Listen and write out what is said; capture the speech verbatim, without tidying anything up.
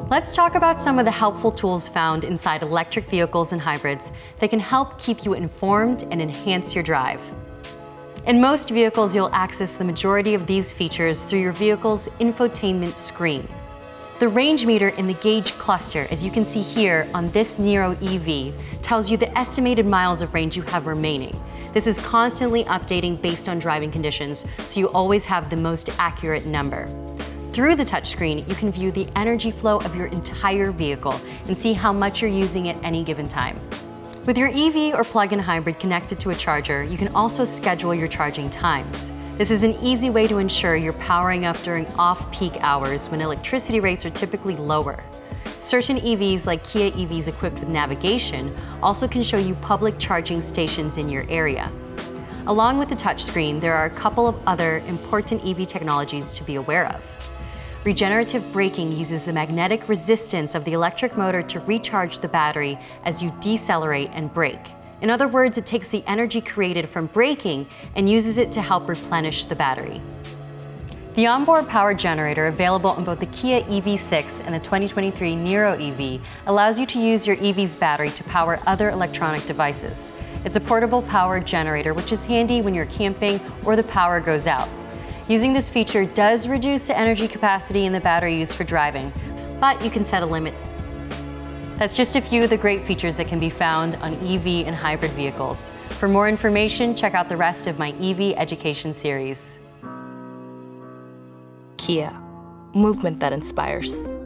Let's talk about some of the helpful tools found inside electric vehicles and hybrids that can help keep you informed and enhance your drive. In most vehicles, you'll access the majority of these features through your vehicle's infotainment screen. The range meter in the gauge cluster, as you can see here on this Niro E V, tells you the estimated miles of range you have remaining. This is constantly updating based on driving conditions, so you always have the most accurate number. Through the touchscreen, you can view the energy flow of your entire vehicle and see how much you're using at any given time. With your E V or plug-in hybrid connected to a charger, you can also schedule your charging times. This is an easy way to ensure you're powering up during off-peak hours when electricity rates are typically lower. Certain E Vs, like Kia E Vs equipped with navigation, also can show you public charging stations in your area. Along with the touchscreen, there are a couple of other important E V technologies to be aware of. Regenerative braking uses the magnetic resistance of the electric motor to recharge the battery as you decelerate and brake. In other words, it takes the energy created from braking and uses it to help replenish the battery. The onboard power generator, available on both the Kia E V six and the twenty twenty-three Niro E V, allows you to use your E V's battery to power other electronic devices. It's a portable power generator, which is handy when you're camping or the power goes out. Using this feature does reduce the energy capacity in the battery used for driving, but you can set a limit. That's just a few of the great features that can be found on E V and hybrid vehicles. For more information, check out the rest of my E V education series. Kia, movement that inspires.